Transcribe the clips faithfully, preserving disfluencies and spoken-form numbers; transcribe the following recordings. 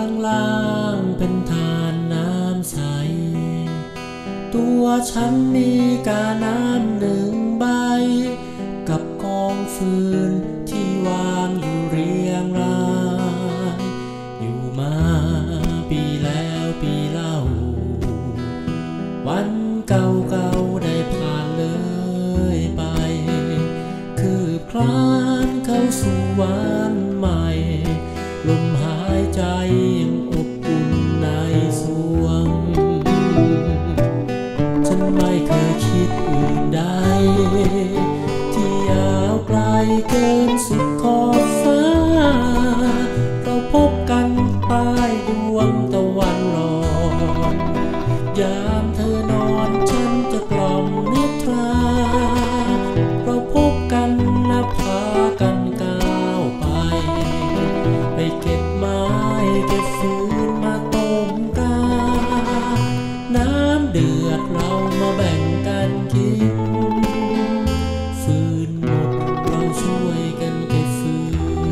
องล่างเป็นทานน้ำใสตัวฉันมีกาน้ำหนึ่งใบกับกองฟืนที่วางอยู่เรียงรายอยู่มาปีแล้วปีเล่าวันเก่าๆได้ผ่านเลยไปคืบคลานเข้าสู่วันใหม่ลมหายใจยังอบอุ่นในสวงฉันไม่เคยคิดอื่นใดที่ยาวไกลเกินสุดขอบฟ้าเราพบกันใต้ดวงตะวันรอนยามเธอนอนฉันจะกล่อมนิทราเราพบกันและพากันก้าวไปไปเก็บไม้เก็บฟืนมาต้มกาน้ำเดือดเรามาแบ่งกันกินฟืนหมดเราช่วยกันเก็บฟืน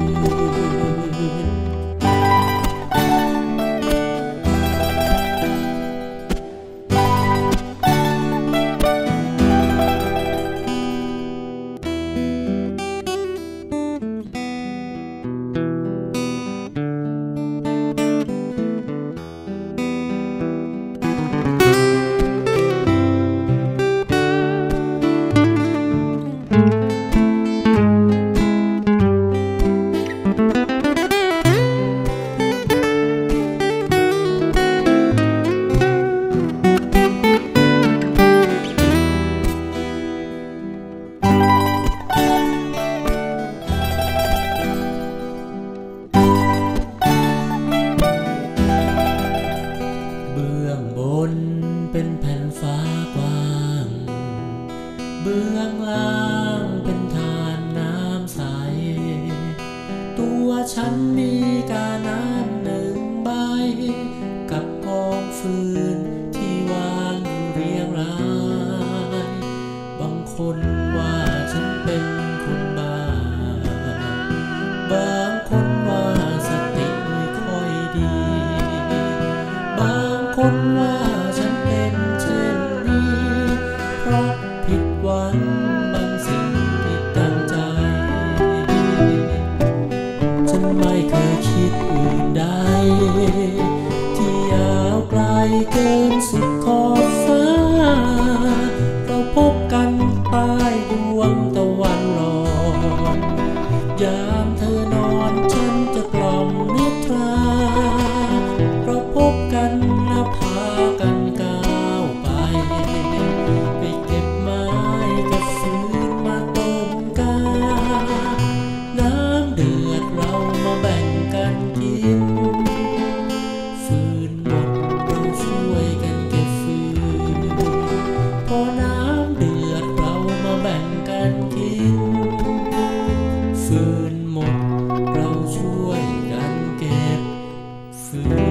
เป็นแผ่นฟ้ากว้างเบื้องล่างเป็นทานน้ำใสตัวฉันมีกาน้ำหนึ่งใบกับกองฟืนที่วางอยู่เรียงรายบางคนว่าฉันเป็นคนบ้าบางคนว่าสติไม่ค่อยดีบางคนว่าผิดหวังบางสิ่งที่ตั้งใจฉันไม่เคยคิดอื่นใดที่ยาวไกลเกินสุดขอบฟ้าเราพบกันใต้ดวงตะวันรอนยามเธอนอนฉันจะกล่อมนิทราเราพบกันและพากันก้าวไปไปเก็บฟืนมาต้มกาน้ำเดือดเรามาแบ่งกันกินฟืนหมดเราช่วยกันเก็บฟืนพอน้ำเดือดเรามาแบ่งกันกินฟืนหมดเราช่วยกันเก็บฟืน